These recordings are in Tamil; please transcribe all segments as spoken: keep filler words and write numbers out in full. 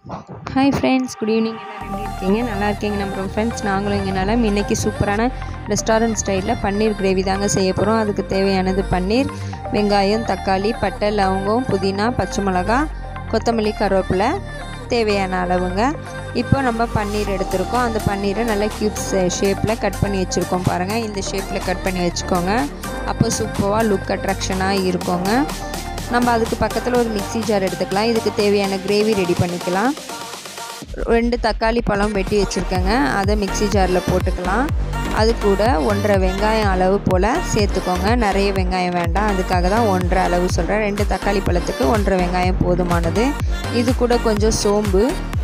Hi friends, good evening. எல்லோரும் எப்படி இருக்கீங்க? நல்லா இருக்கீங்க நம்புகிறோம் ஃப்ரெண்ட்ஸ். நாங்களும் இங்கே நல்லா இன்றைக்கி சூப்பரான ரெஸ்டாரண்ட் ஸ்டைலில் பன்னீர் கிரேவி தாங்க செய்ய போகிறோம். அதுக்கு தேவையானது பன்னீர், வெங்காயம், தக்காளி, பட்டை, லவங்கம், புதினா, பச்சை மிளகா, கொத்தமல்லி, கருவேப்பிலை தேவையான அளவுங்க. இப்போ நம்ம பன்னீர் எடுத்துருக்கோம். அந்த பன்னீரை நல்லா க்யூப்ஸ் ஷேப்பில் கட் பண்ணி வச்சுருக்கோம். பாருங்கள், இந்த ஷேப்பில் கட் பண்ணி வச்சுக்கோங்க. அப்போ சூப்பராக லுக் அட்ராக்ஷனாக இருக்குங்க. நம்ம அதுக்கு பக்கத்தில் ஒரு மிக்ஸி ஜார் எடுத்துக்கலாம். இதுக்கு தேவையான கிரேவி ரெடி பண்ணிக்கலாம். ரெண்டு தக்காளி பழம் வெட்டி வச்சுருக்கேங்க, அதை மிக்ஸி ஜாரில் போட்டுக்கலாம். அது கூட ஒன்றரை வெங்காயம் அளவு போல் சேர்த்துக்கோங்க. நிறைய வெங்காயம் வேண்டாம், அதுக்காக தான் ஒன்றரை அளவு சொல்கிறேன். ரெண்டு தக்காளி பழத்துக்கு ஒன்றரை வெங்காயம் போதுமானது. இது கூட கொஞ்சம் சோம்பு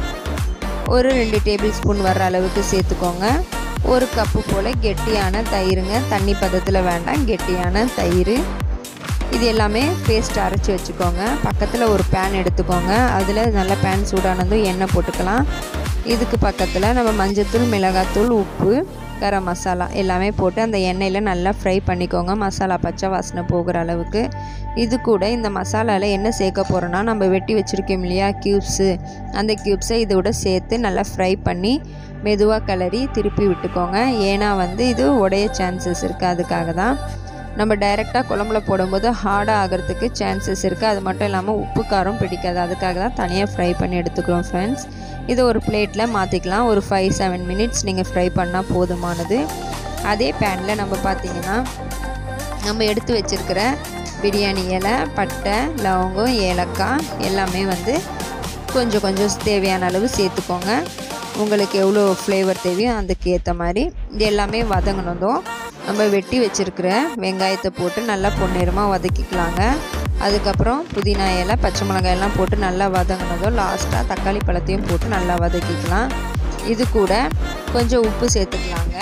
ஒரு ரெண்டு டேபிள் ஸ்பூன் வர்ற அளவுக்கு சேர்த்துக்கோங்க. ஒரு கப்பு போல் கெட்டியான தயிருங்க, தண்ணி பதத்தில் வேண்டாம், கெட்டியான தயிர். இது எல்லாமே பேஸ்ட் அரைச்சி வச்சுக்கோங்க. பக்கத்தில் ஒரு பேன் எடுத்துக்கோங்க. அதில் நல்ல பேன் சூடானதும் எண்ணெய் போட்டுக்கலாம். இதுக்கு பக்கத்தில் நம்ம மஞ்சத்தூள், மிளகாத்தூள், உப்பு, கரம் மசாலா எல்லாமே போட்டு அந்த எண்ணெயில் நல்லா ஃப்ரை பண்ணிக்கோங்க, மசாலா பச்சை வாசனை போகிற அளவுக்கு. இது கூட இந்த மசாலாவில் என்ன சேர்க்க போகிறோன்னா, நம்ம வெட்டி வச்சுருக்கோம் இல்லையா க்யூப்ஸு, அந்த க்யூப்ஸை இதோட சேர்த்து நல்லா ஃப்ரை பண்ணி மெதுவாக கிளறி திருப்பி விட்டுக்கோங்க. ஏன்னா வந்து இது உடைய சான்சஸ் இருக்குது, அதுக்காக தான். நம்ம டைரெக்டாக குழம்புல போடும்போது ஹார்டாக ஆகிறதுக்கு சான்சஸ் இருக்குது. அது மட்டும் இல்லாமல் உப்பு காரம் பிடிக்காது, அதுக்காக தான் தனியாக ஃப்ரை பண்ணி எடுத்துக்கிறோம் ஃப்ரெண்ட்ஸ். இதை ஒரு பிளேட்டில் மாற்றிக்கலாம். ஒரு ஃபைவ் செவன் மினிட்ஸ் நீங்கள் ஃப்ரை பண்ணால் போதுமானது. அதே பேனில் நம்ம பார்த்திங்கன்னா நம்ம எடுத்து வச்சுருக்கிற பிரியாணி இலை, பட்டை, லவங்கம், ஏலக்காய் எல்லாமே வந்து கொஞ்சம் கொஞ்சம் தேவையான அளவு சேர்த்துக்கோங்க. உங்களுக்கு எவ்வளோ ஃப்ளேவர் தேவையோ அதுக்கு ஏற்ற மாதிரி. இது எல்லாமே வதங்கினதும் நம்ம வெட்டி வச்சுருக்கிற வெங்காயத்தை போட்டு நல்லா பொன்னிறமாக வதக்கிக்கலாங்க. அதுக்கப்புறம் புதினா இலை, பச்சை மிளகாய் எல்லாம் போட்டு நல்லா வதங்கினதும் லாஸ்ட்டாக தக்காளி பழத்தையும் போட்டு நல்லா வதக்கிக்கலாம். இது கூட கொஞ்சம் உப்பு சேர்த்துக்கலாங்க.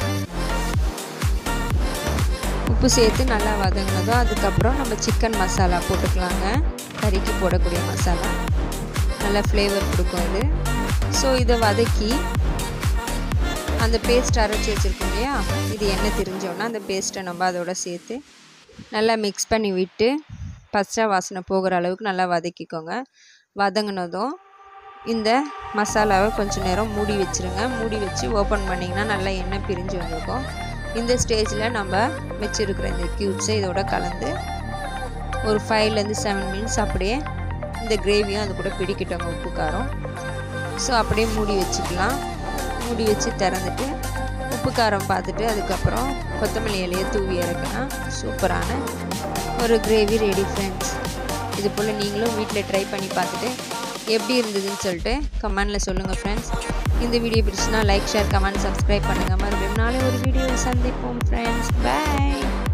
உப்பு சேர்த்து நல்லா வதங்கினதும் அதுக்கப்புறம் நம்ம சிக்கன் மசாலா போட்டுக்கலாங்க. கறிக்கு போடக்கூடிய மசாலா நல்லா ஃப்ளேவர் கொடுக்கும் இது. ஸோ இதை வதக்கி அந்த பேஸ்ட் அரைச்சி வச்சுருக்கோம் இல்லையா, இது எண்ணெய் திரிஞ்சோன்னா அந்த பேஸ்ட்டை நம்ம அதோட சேர்த்து நல்லா மிக்ஸ் பண்ணி விட்டு பச்சை வாசனை போகிற அளவுக்கு நல்லா வதக்கிக்கோங்க. வதங்கினதும் இந்த மசாலாவை கொஞ்சம் நேரம் மூடி வச்சுருங்க. மூடி வச்சு ஓப்பன் பண்ணிங்கன்னா நல்லா எண்ணெய் பிரிஞ்சு வந்திருக்கும். இந்த ஸ்டேஜில் நம்ம வச்சுருக்கிற இந்த க்யூப்ஸை இதோட கலந்து ஒரு ஃபைவ்லேருந்து செவன் மினிட்ஸ் அப்படியே இந்த கிரேவியும் அது கூட பிடிக்கிட்டோங்க, உப்பு காரம். ஸோ அப்படியே மூடி வச்சுக்கலாம். மூடி வச்சு திறந்துட்டு உப்பு காரம் பார்த்துட்டு அதுக்கப்புறம் கொத்தமல்லி இலையை தூவி இறக்குனா சூப்பரான ஒரு கிரேவி ரெடி ஃப்ரெண்ட்ஸ். இது போல் நீங்களும் வீட்டில் ட்ரை பண்ணி பார்த்துட்டு எப்படி இருந்ததுன்னு சொல்லிட்டு கமெண்டில் சொல்லுங்கள் ஃப்ரெண்ட்ஸ். இந்த வீடியோ பிடிச்சுன்னா லைக், ஷேர், கமெண்ட், சப்ஸ்கிரைப் பண்ணுங்கள். மறுபடியும் நாளை ஒரு வீடியோவில் சந்திப்போம் ஃப்ரெண்ட்ஸ். பை.